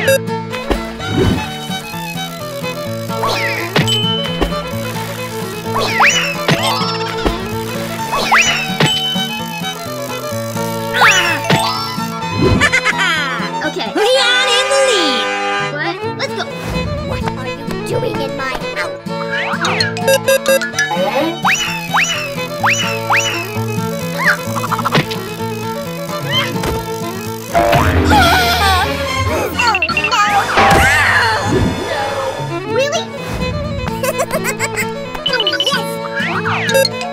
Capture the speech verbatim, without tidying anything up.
Okay. Leon in the lead. What? Let's go. What are you doing in my house? Really? Oh, yes!